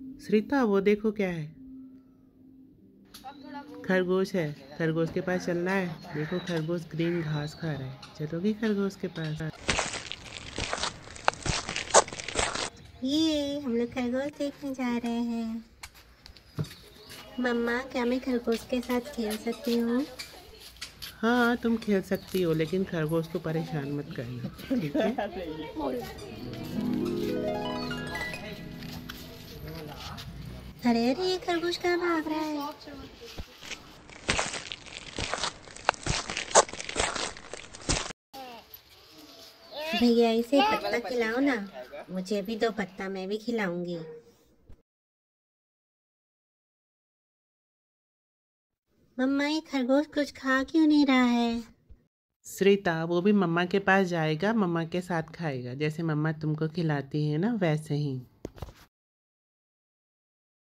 श्रीता वो देखो क्या है, खरगोश है। खरगोश के पास चलना है। देखो खरगोश ग्रीन घास खा रहा है। चलोगी खरगोश के पास? ये हम लोग खरगोश देखने जा रहे हैं। मम्मा, क्या मैं खरगोश के साथ खेल सकती हूँ? हाँ तुम खेल सकती हो, लेकिन खरगोश को परेशान मत करना, ठीक है? अरे अरे, ये खरगोश कहाँ भाग रहा है? भैया इसे पत्ता खिलाओ ना। मुझे भी दो पत्ता, मैं भी खिलाऊंगी। मम्मा, ये खरगोश कुछ खा क्यों नहीं रहा है? श्रीता वो भी मम्मा के पास जाएगा, मम्मा के साथ खाएगा। जैसे मम्मा तुमको खिलाती है ना, वैसे ही।